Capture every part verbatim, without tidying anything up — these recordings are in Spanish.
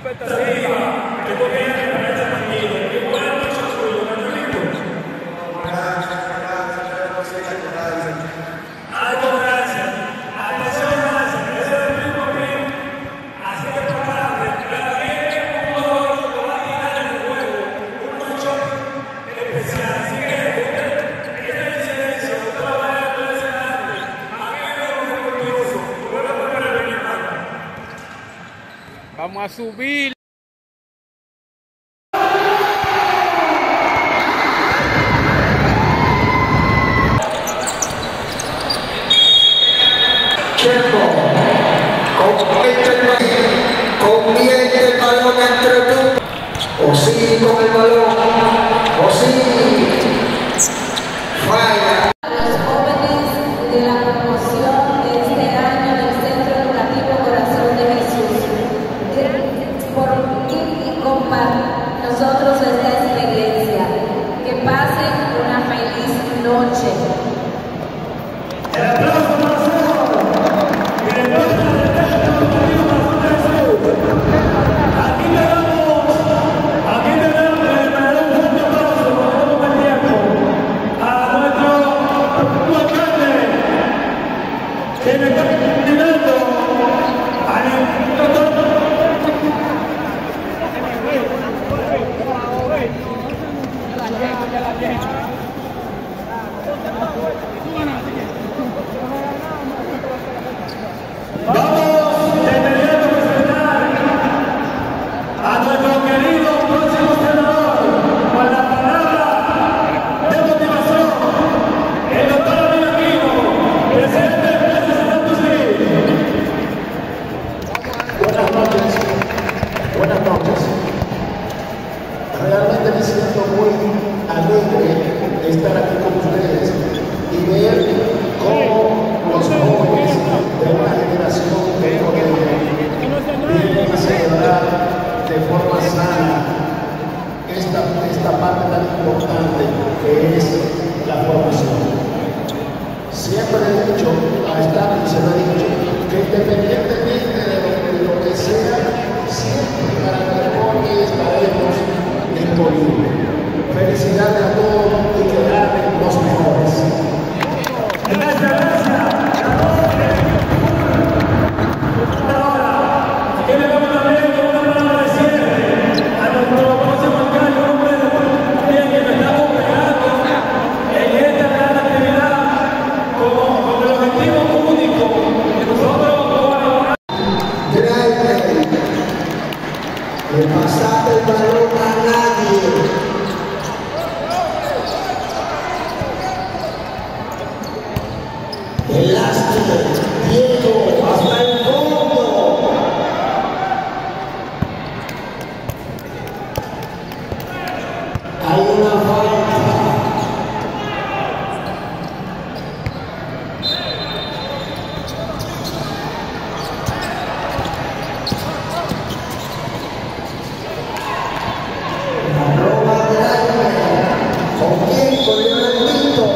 Vamos a subir. Convierte el balón entre tú. O sí con el balón. O sí. Falla. Los jóvenes de la promoción de este año del Centro Educativo Corazón de Jesús. Por ir y compartir nosotros esta experiencia. Que pasen una feliz noche. El aplauso para nosotros. Director del Centro Educativo Corazón de Jesús. Aquí tenemos, aquí tenemos el mayor fuerte aplauso por todo el tiempo a nuestro alcalde, que me está pidiendo al doctor. Vamos de inmediato a presentar a nuestro querido próximo senador con la palabra de motivación, el doctor Abel Aquino, presidente de la Santo Civil. Buenas noches. Buenas noches. Realmente me siento muy alegre de estar aquí con ustedes y ver cómo los jóvenes de una generación que vienen a celebrar de forma sana esta, esta parte tan importante que es la formación. Siempre he dicho, a esta y se lo he dicho, que independientemente de lo, de lo que sea, siempre para el mejor estaremos disponibles. Felicidades a todos y que ganen los mejores. Gracias, gracias. Ahora, aquí le vamos a ver con una palabra de cierre a nuestro próximo alcalde, un hombre también que nos está cooperando en esta gran actividad con, con el objetivo único que nosotros colaboramos. Drive. Le pasaste el balón a nadie. Elástico, Diego, hasta el fondo. Hay una falta. La roba de aire. ¿Con quién? Con Leonardito.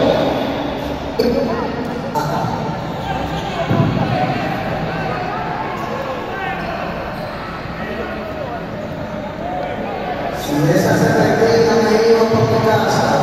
Si esa se regresa, me iba por mi casa.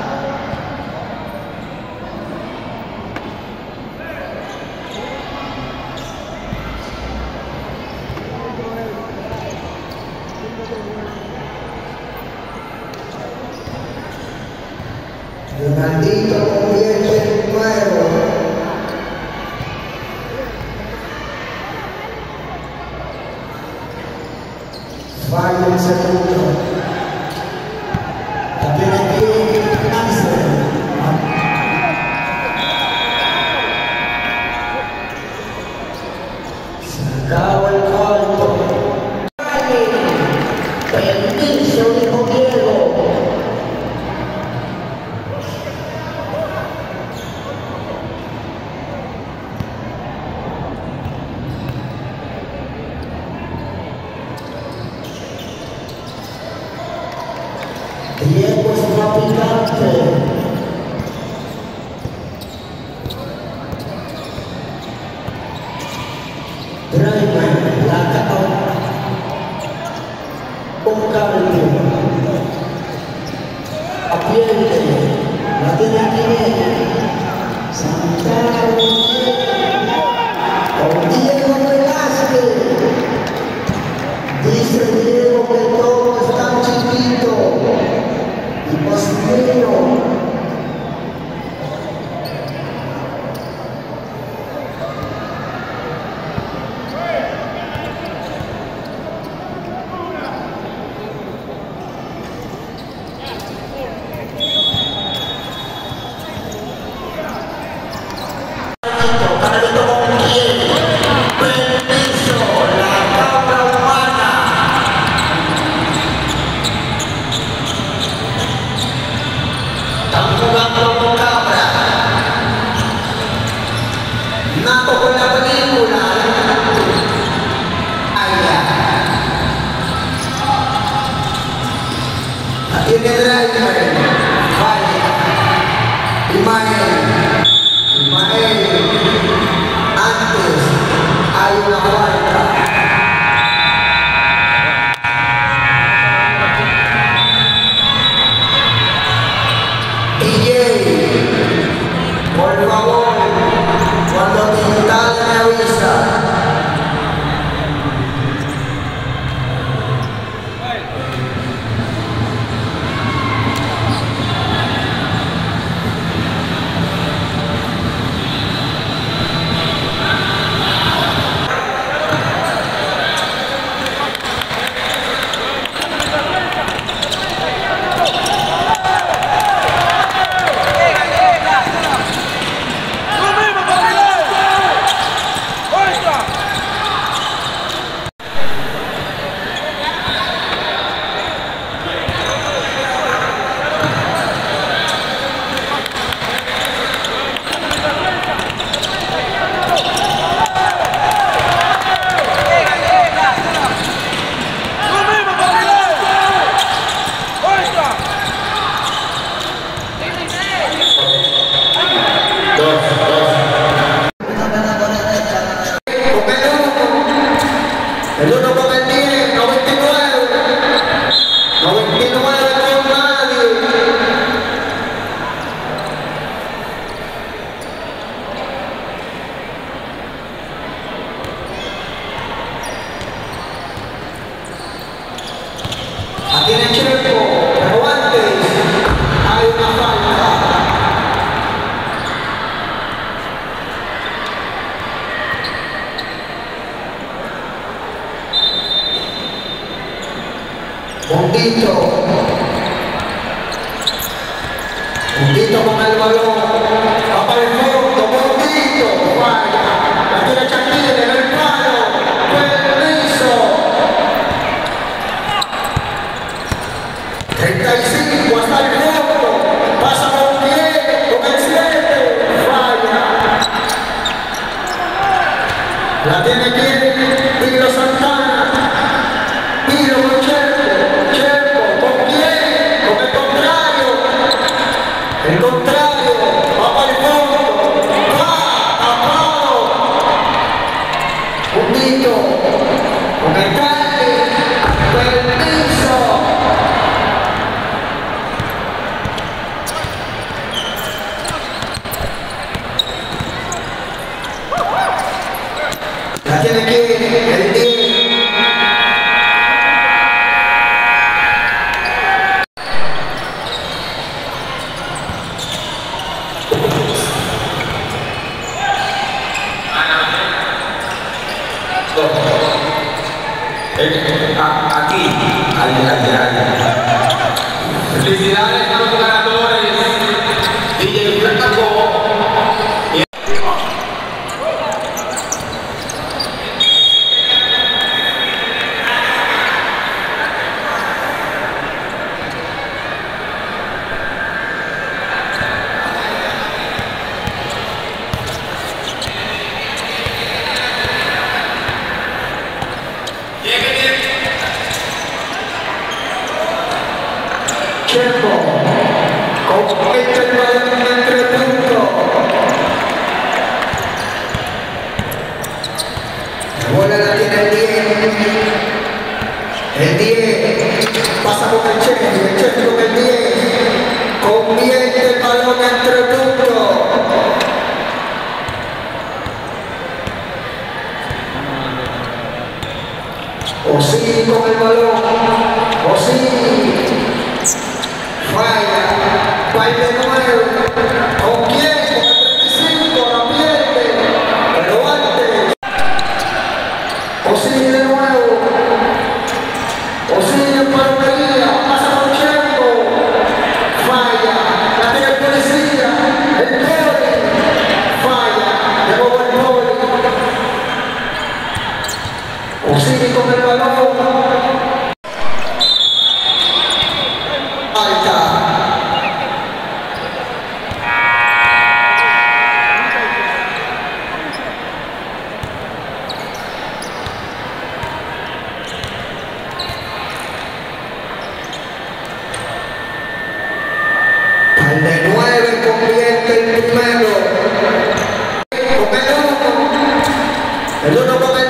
Leonardito convierte en nuevo. Falla el segundo. La tiene aquí Ansel. Se acabó el cuarto. Permiso, dijo Diego. Diego es traficante. Driver, la capa. tiene aquí Santiago con Diego Velázquez. Dice Diego que todo es tan chiquito y posiblero. Tiene driver, vaya, Ismael, Ismael, antes hay una falta. D J, por favor, cuando digital me avisa. El uno con el diez, noventa y nueve, noventa y nueve con nadie. Aquí en el Chepo, pero antes hay una falta. Bondito, Bondito con el balón, va para el fondo, Bondito, falla, la tiene Chanquille en el palo, permiso, treinta y cinco hasta el fondo, pasa con diez, con el siete, falla, la tiene aquí Pilo Santana, Pilo Mochero. El contrario, va para el fondo, va, tapado, Bondito, con el calle, permiso. La tiene que el diez. Aquí, al felicidades a los ganadores, D J Flaco. Chepo, compete el balón entre puntos. La bola la tiene el diez. El diez pasa con el Chepo, el Chepo con el diez. Convierte el balón en Osini con el balón. Osini. Falla. Baile de nuevo. ¿Con quién? Con el treinta y cinco. La pierde. Pero antes. Osini de nuevo. Osini en barbería. Pasa por Chembo. Falla. La tiene el policía. El poli. Falla. De nuevo el poli. Osini con el balón. Falta. Al de nueve convierte el primero. Con el uno. El uno con el